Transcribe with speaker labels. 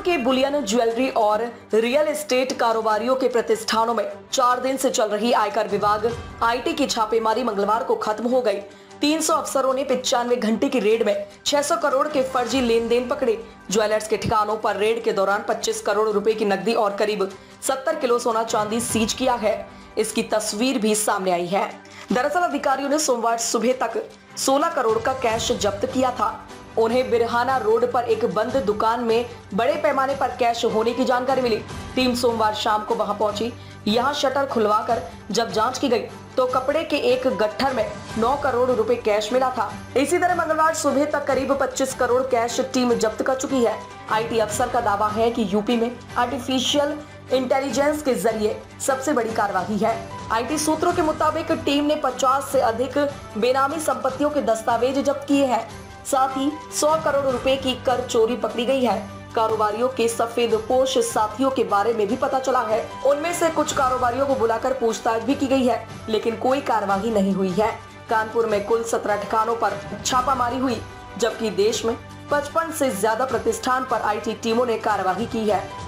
Speaker 1: के bullion, jewellery और real estate कारोबारियों के प्रतिष्ठानों में 4 दिन से चल रही आयकर विभाग आईटी की छापेमारी मंगलवार को खत्म हो गई। 300 अफसरों ने 95 घंटे की रेड में 600 करोड़ के फर्जी लेन देन पकड़े। ज्वेलर्स के ठिकानों पर रेड के दौरान 25 करोड़ रुपए की नकदी और करीब 70 किलो सोना चांदी सीज किया है। इसकी तस्वीर भी सामने आई है। दरअसल अधिकारियों ने सोमवार सुबह तक 16 करोड़ का कैश जब्त किया था। उन्हें बिरहाना रोड पर एक बंद दुकान में बड़े पैमाने पर कैश होने की जानकारी मिली। टीम सोमवार शाम को वहां पहुंची। यहां शटर खुलवाकर जब जांच की गई तो कपड़े के एक गट्ठर में 9 करोड़ रुपए कैश मिला था। इसी तरह मंगलवार सुबह तक करीब 25 करोड़ कैश टीम जब्त कर चुकी है। आईटी अफसर का दावा है कि यूपी में आर्टिफिशियल इंटेलिजेंस के जरिए सबसे बड़ी कार्रवाई है। आईटी सूत्रों के मुताबिक टीम ने 50 से अधिक बेनामी संपत्तियों के दस्तावेज जब्त किए हैं। साथ ही 100 करोड़ रुपए की कर चोरी पकड़ी गई है। कारोबारियों के सफेदपोश साथियों के बारे में भी पता चला है। उनमें से कुछ कारोबारियों को बुलाकर पूछताछ भी की गई है, लेकिन कोई कार्रवाई नहीं हुई है। कानपुर में कुल 17 ठिकानों पर छापामारी हुई, जबकि देश में 55 से ज्यादा प्रतिष्ठान पर आईटी टीमों ने कार्रवाई की है।